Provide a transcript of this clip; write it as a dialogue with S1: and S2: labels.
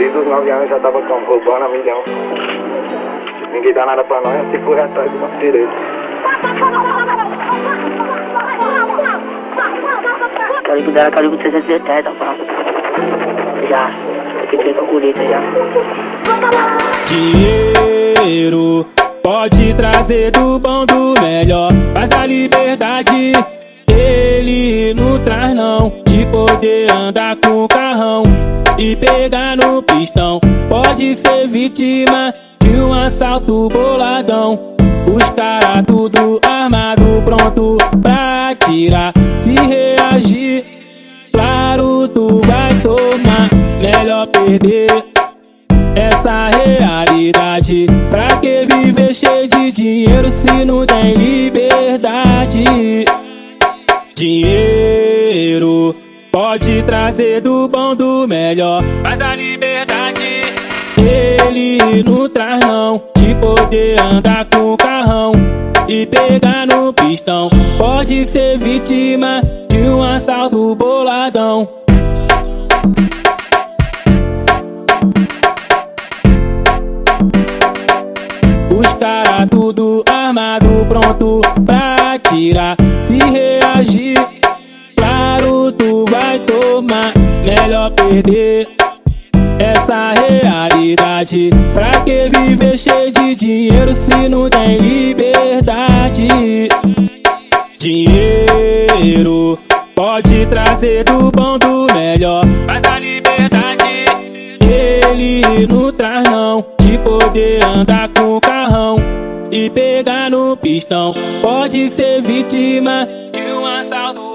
S1: Desde os 9 anos já tava roubando a milhão. Ninguém dá nada pra nós, tem que correr atrás do nosso direito.
S2: Calibre 370, pá. Já, fiquei com a colheita já.
S3: Dinheiro pode trazer do bom do melhor, mas a liberdade ele não traz não. De poder andar com o carrão e pegar no pistão, pode ser vítima de um assalto boladão. Os caras tudo armado, pronto pra atirar. Se reagir, claro tu vai tomar. Melhor perder essa realidade. Pra que viver cheio de dinheiro se não tem liberdade? Dinheiro pode trazer do bom do melhor, mas a liberdade ele não traz não. De poder andar com o carrão e pegar no pistão, pode ser vítima de um assalto boladão. Os caras tudo armado, pronto pra atirar. Se reagir, claro tu vai tomar. Melhor perder essa realidade. Pra que viver cheio de dinheiro se não tem liberdade? Dinheiro pode trazer do bom do melhor, mas a liberdade ele não traz não. De poder andar com o carrão e pegar no pistão, pode ser vítima de um assalto